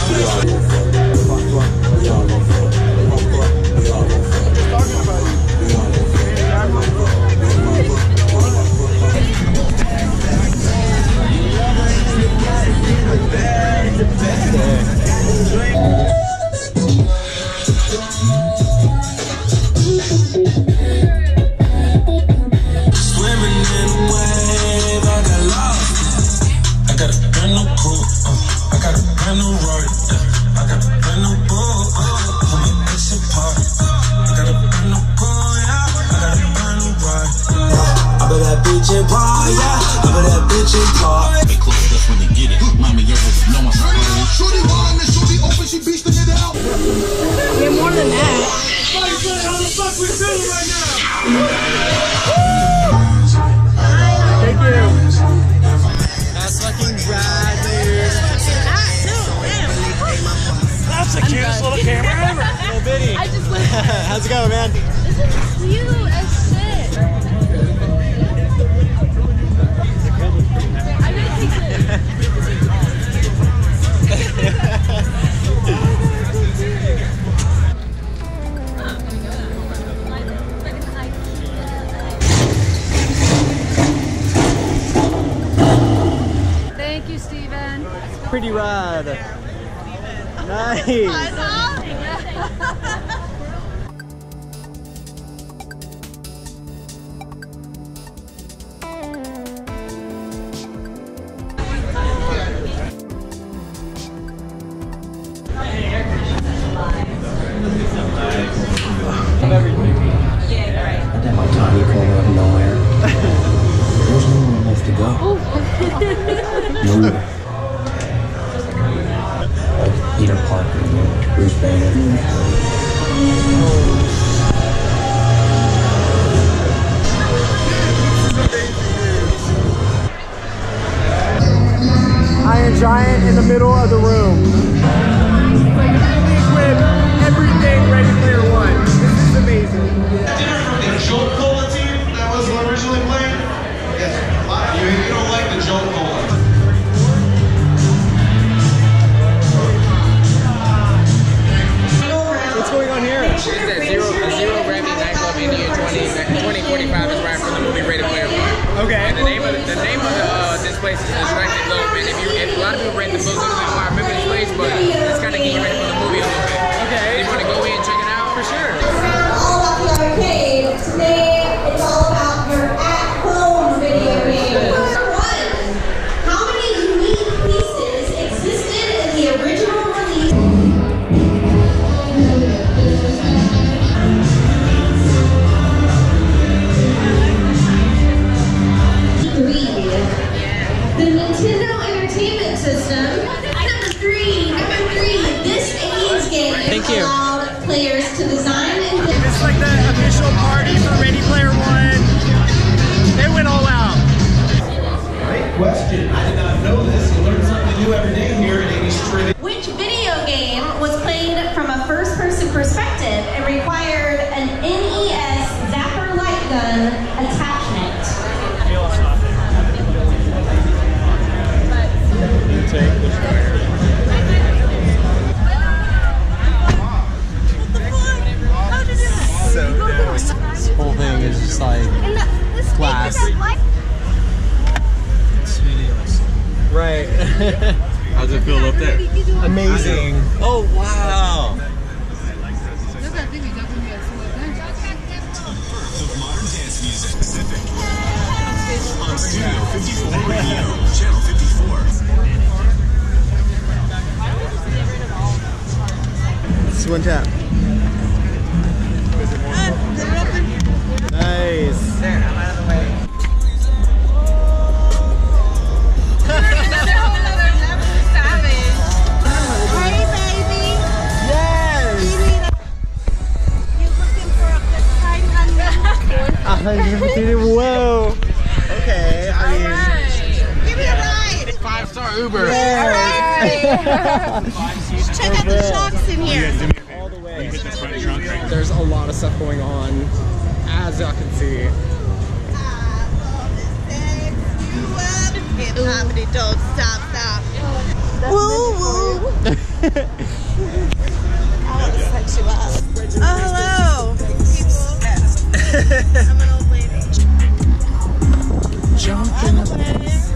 How's it going, man? This is cute as shit. I'm gonna take Thank you, Steven. Pretty rad. Nice. My tiny corner of nowhere. There's nowhere left to go. Nowhere. Like Peter Parker, Bruce Banner. Iron Giant in the middle of the room. Like fully equipped, everything Ready Player One. This is amazing. Dinner from the Jolt Cola team that was originally playing? Yes. You don't like the Jolt Cola. What's going on here? It's that Zero Gravity Nightclub India 2045 is right from the movie Ready Player One. Okay. And the name of this place is Distracted Love. And if a lot of people read the book, don't know why I remember this place, but it's kind of getting ready for the movie a little bit. Okay. You want to go in and check it out? For sure. All about the arcade. Today, it's all about your at-home video game. Number one, how many unique pieces existed in the original release? 3. The Nintendo Entertainment System. Number 3. This 80s game allowed players to design and It's like the official party for Ready Player One. They went all out. Great question. I did not know this. You learn something new every day here at 80s Trivia. Which video game was played from a first-person perspective and required an NES Zapper light gun attachment? This whole thing is just like class. Right. How's it feel up there? Amazing. Oh, wow. On Studio 54 Radio, Channel 54. Just one tap. Nice. There, I'm out of the way. Hey, baby. Yes. You looking for a good time on Whoa. Okay. I mean. Give me a ride. 5-star Uber. Check out the shops in here. All the way. There's a lot of stuff going on, as y'all can see. Comedy, don't stop. Woo woo. want to sex you up. Oh, hello, people. I'm an old lady. Jumping up.